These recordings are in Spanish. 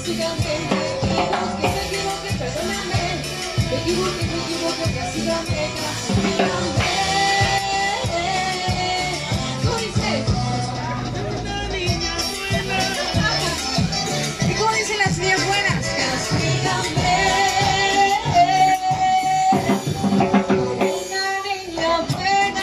castígame. Me equivoqué, perdóname. Me equivoqué, castígame, castígame. ¿Cómo dice? ¿Y cómo dicen las niñas buenas? Castígame. Una niña buena.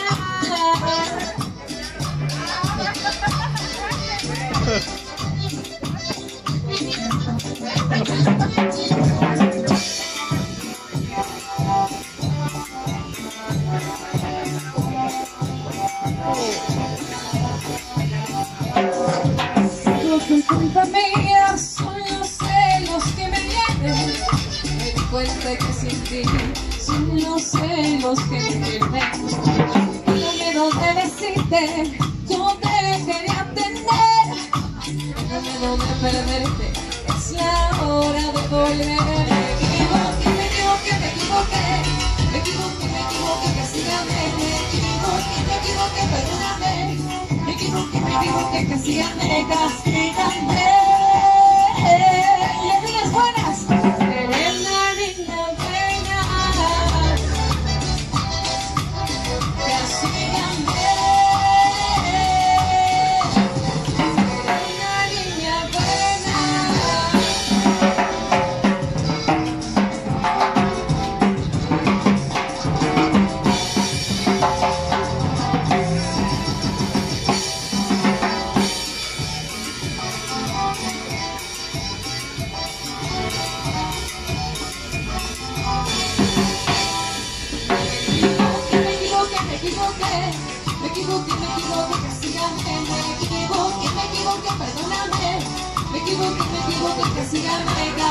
Culpa mía, son los celos que me vienen. Me di cuenta que sin ti son los celos que me tienen. No miedo de decirte, yo te quería tener. No miedo de perderte, es la hora de volver. Me equivoqué, castígame. Me equivoqué, perdóname. Me equivoqué, castígame, castígame. Las niñas buenas, eres una niña buena. Castígame. Eres una niña buena. Me equivoqué, castígame. Me equivoqué, perdóname. Me equivoqué, castígame.